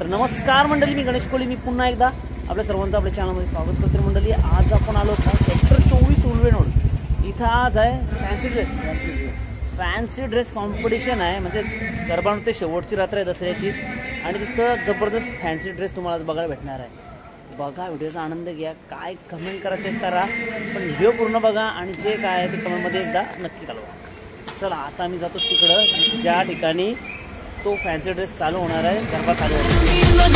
नमस्कार मंडळी, मी गणेश कोळी. मी पुन्हा एकदा आपल्या सर्वांचं आपल्या चॅनलमध्ये स्वागत करतो. मंडळी, आज आपण आलो आहोत सेक्टर 24 उल्वे रोड. इथं आज आहे फॅन्सी ड्रेस कॉम्पिटिशन आहे. म्हणजे गरबा नृत्य शेवटची रात्र आहे दसऱ्याची, आणि तिथं जबरदस्त फॅन्सी ड्रेस तुम्हाला बघायला भेटणार आहे. बघा, व्हिडिओचा आनंद घ्या. काय कमेंट करा ते करा, पण व्हिडिओ पूर्ण बघा आणि जे काय आहे ते कमेंटमध्ये एकदा नक्की कळवा. चला, आता आम्ही जातो तिकडं ज्या ठिकाणी तो फॅन्सी ड्रेस चालू होणार आहे, गरबा चालू होणार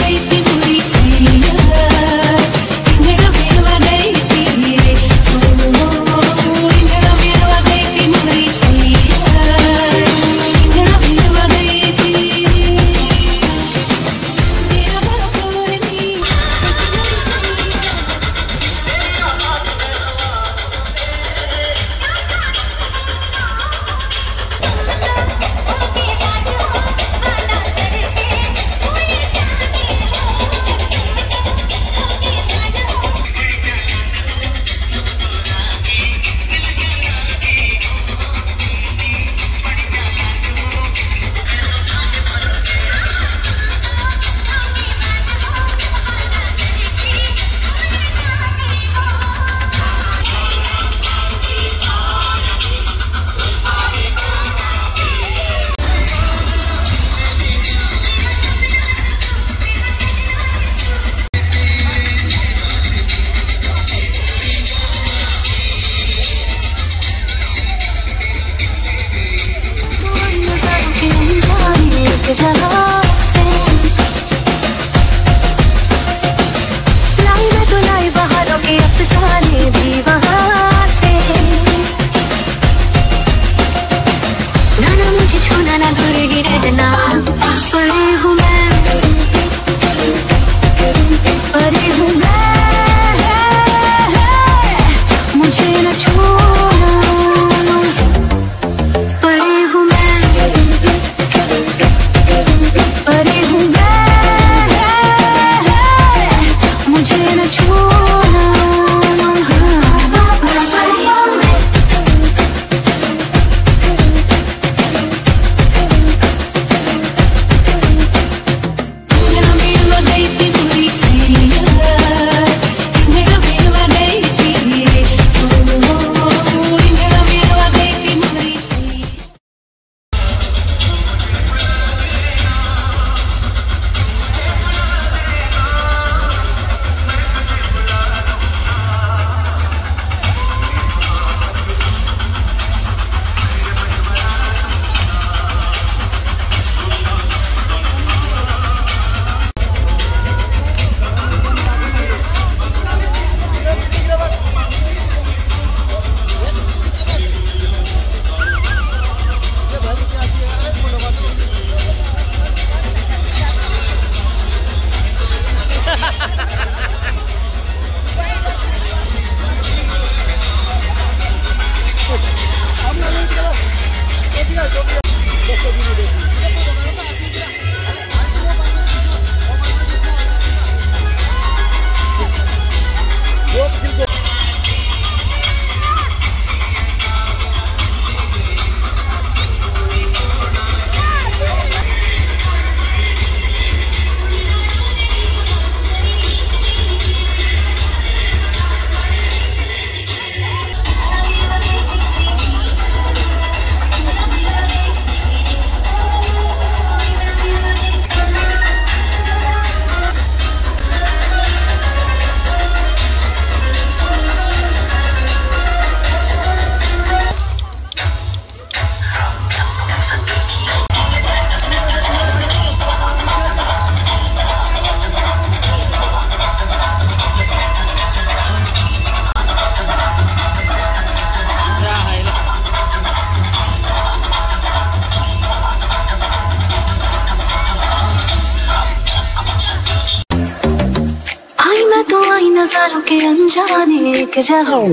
नजारों के अनजाने एक जहां।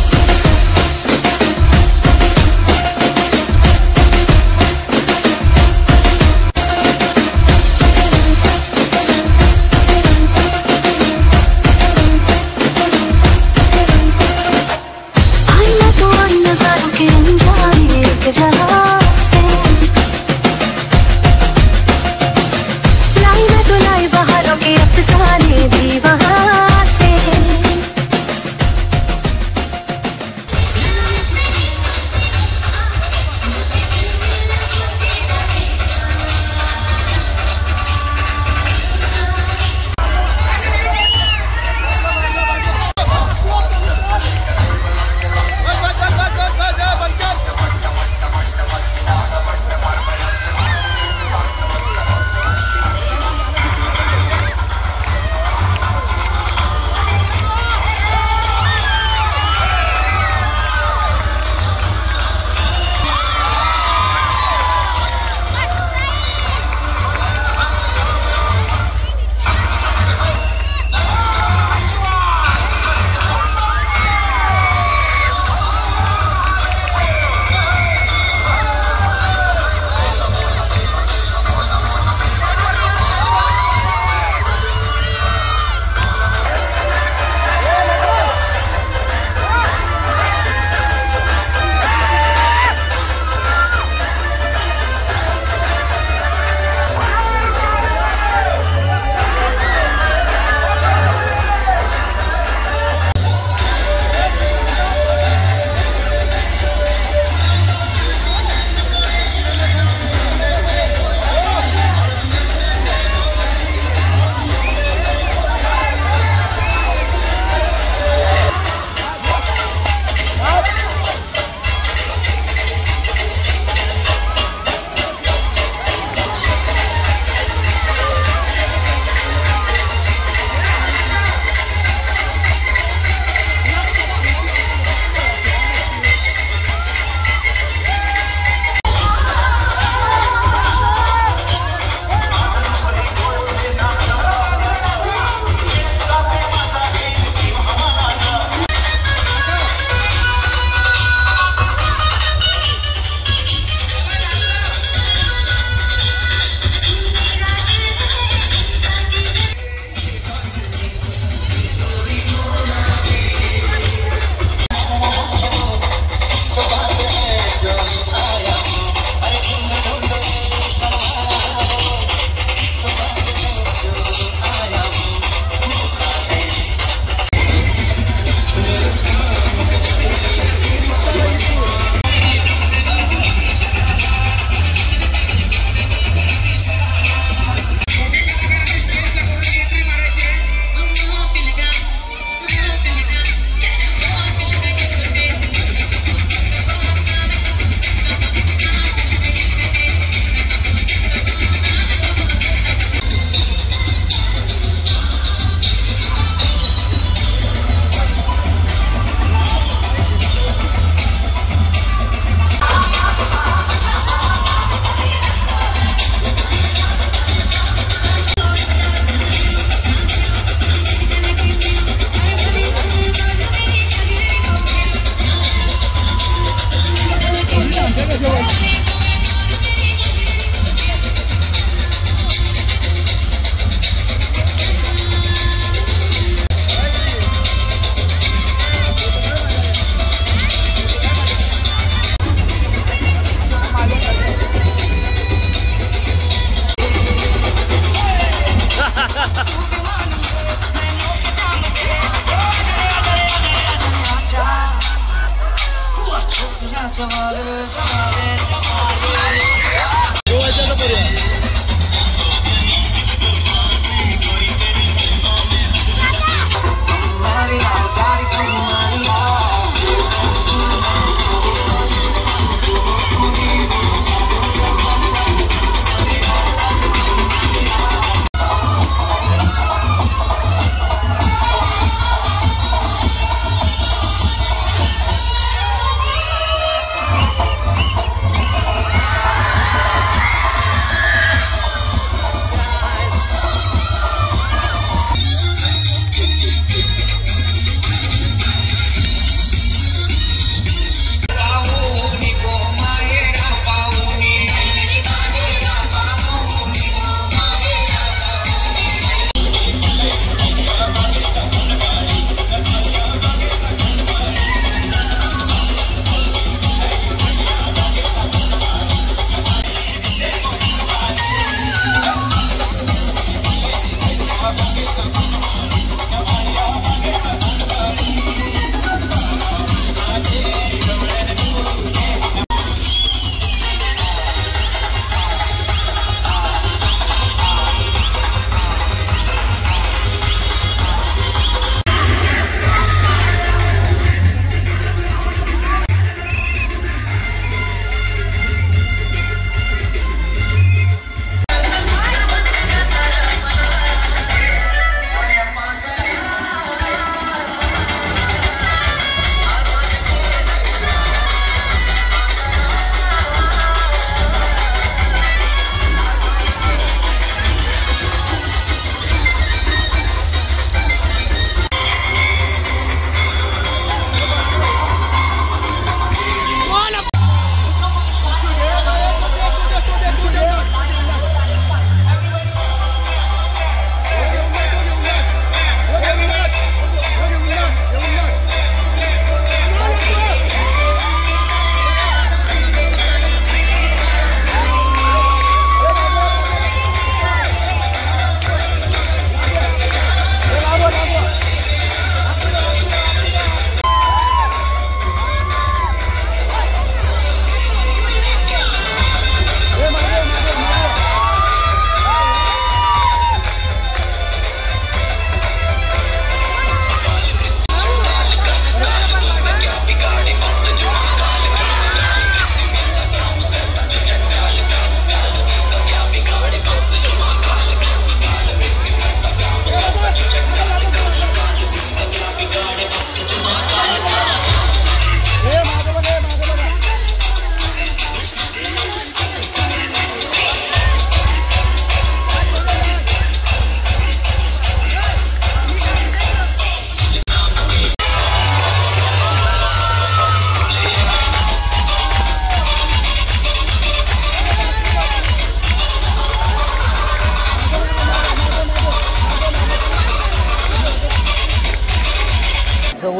नजारों के अनजाने एक जहां से लाई मैं तो लाई बाहर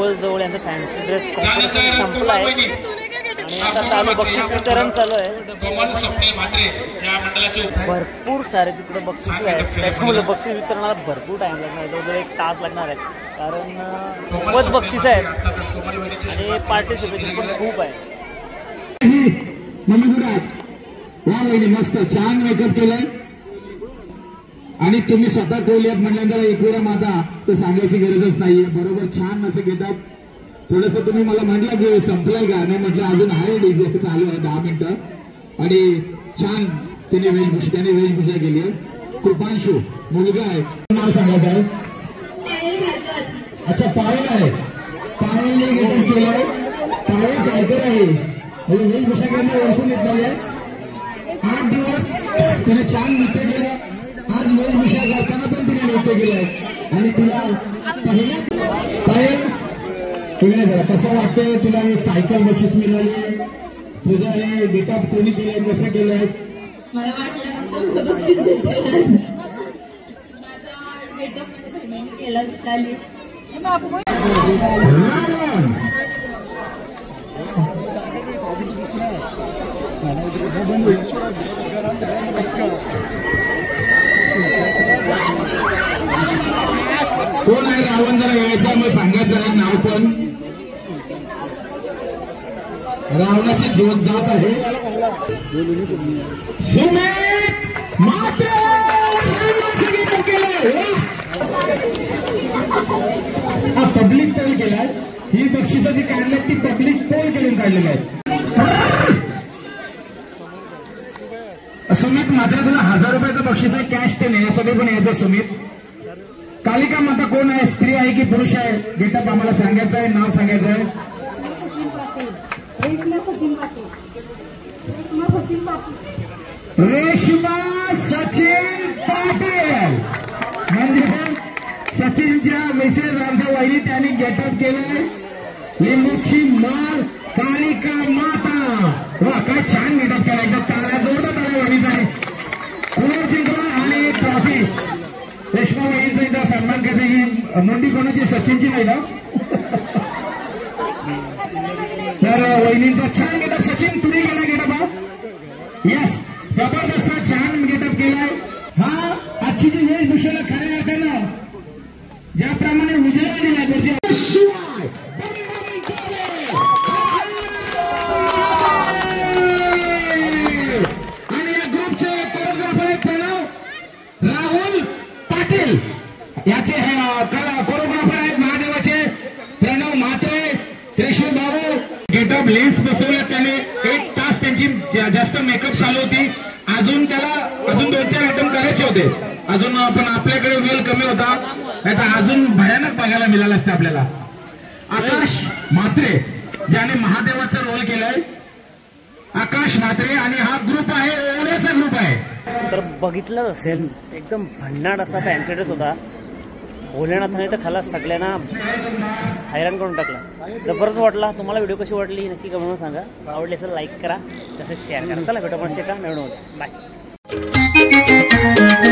जवळ यांचा फॅन्सी ड्रेस कॉम्पिटिशन संपला आहे आणि आता चालू बक्षीस वितरण चालू आहे. भरपूर सारे तिकडे बक्षीस आहेत, त्याच्यामुळे बक्षीस वितरणाला भरपूर टाइम लागणार आहे, जवळजवळ 1 तास लागणार आहे, कारण खूपच बक्षीस आहेत आणि पार्टिसिपेशन पण खूप आहे. मस्त छान मेकअप केलाय आणि तुम्ही स्वतः कोलियात म्हटल्यानंतर एक वेळा माझा तर सांगायची गरजच नाहीये. बरोबर छान असं घेतात. थोडस तुम्ही मला म्हटलं की संपलंय का, नाही म्हटलं अजून आहे, डीजे चालू आहे 10 मिनिटं आणि छान त्याने वेशभूषा केली आहे. कृपांशू मुलगा आहे, नाव सांगत आहे. अच्छा पायल आहे, पायलने घेतलं केलंय. पायल गायकर आहे, वेशभूषा केली ओळखून येत नाहीये. 8 दिवस तिने छान नृत्य केलं. आज वेशभूषा करताना पण तिने नृत्य केलंय आणि तुला पहिल्या पायल कसं वाटतंय तुला? हे सायकल बक्षीस मिळाली, तुझं हे गेटअप कोणी केलंय, कसं केलंय? मला वाटलं बक्षीस केलं चालेल. कोण आहे रावण? जरा यायचं मग सांगायचं आहे नाव पण. रावणाची झोप जात आहे. सुमित मात्रे हा पब्लिक पोल केलाय. ही बक्षिसं जी काढली ती पब्लिक पोल करून काढलेली आहे. सुमित मात्र तुला 1000 रुपयाचं बक्षीस आहे, कॅश ते नाही, सगळे पण यायचं. सुमित कालिका माता कोण आहे? स्त्री आहे की पुरुष आहे? गेटअप आम्हाला सांगायचं आहे, नाव सांगायचं आहे. रेश्मा सचिन पाटील म्हणजे सचिनच्या मिसेस आमच्या वहिनी त्यांनी गेटअप केलंय. लिंबूची माल कालिका माता. वा काय छान गेटअप केला, एकदा टाळ्या जोरदार टाळ्या वहिनीचा आहे. पुढे जिंकला आणि ट्रॉफी. रेश्मा वहिनीचा एकदा सन्मान करते. ही मोठी कोणाची? सचिनची नाही ना? तर वहिनींचा छान गेटअप. सचिन तुम्ही केला गेटअप? हा यस, जबरदस्त छान गेटअप केलाय. हा आजची जी वेशभूषेला खऱ्या अर्थानं ज्याप्रमाणे उजेडा दिला तुझ्या आणि या ग्रुपचे कोरिओग्राफर आहेत प्रणव राहुल पाटील. याचे कोरिओग्राफर आहेत महादेवाचे प्रणव म्हात्रे, त्रिशूल बाबू. गेटअप लेन्स बसवल्या त्याने. 1 तास त्यांची जास्त मेकअप चालू होती. अजून 2-4 आयटम करायचे होते. अजून पण आपल्याकडे वेळ कमी होता, नाही तर अजून भयानक बघायला मिळालं असतं आपल्याला. आकाश म्हात्रे ज्याने महादेवाचा रोल केलाय, आकाश म्हात्रे. आणि हा ग्रुप आहे ओळ्याचा ग्रुप आहे. तर बघितलंच असेल, एकदम भन्नाट असा फॅन्सी ड्रेस होता. भोलेनाथाने तर खाला सगळ्यांना हैराण करून टाकला. जबरदस्त वाटला. तुम्हाला व्हिडिओ कशी वाटली नक्की कमेंट सांगा. आवडली असेल लाईक करा, तसेच शेअर करा. चला भेटू आपण शेका नवीन. बाय.